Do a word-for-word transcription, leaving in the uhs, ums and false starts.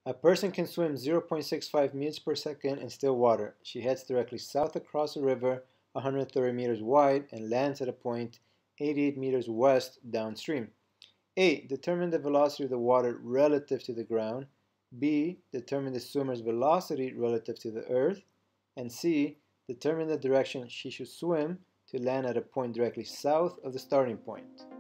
A person can swim zero point six five meters per second in still water. She heads directly south across a river one hundred thirty meters wide and lands at a point eighty-eight meters west downstream. A. Determine the velocity of the water relative to the ground. B. Determine the swimmer's velocity relative to the earth. And C. Determine the direction she should swim to land at a point directly south of the starting point.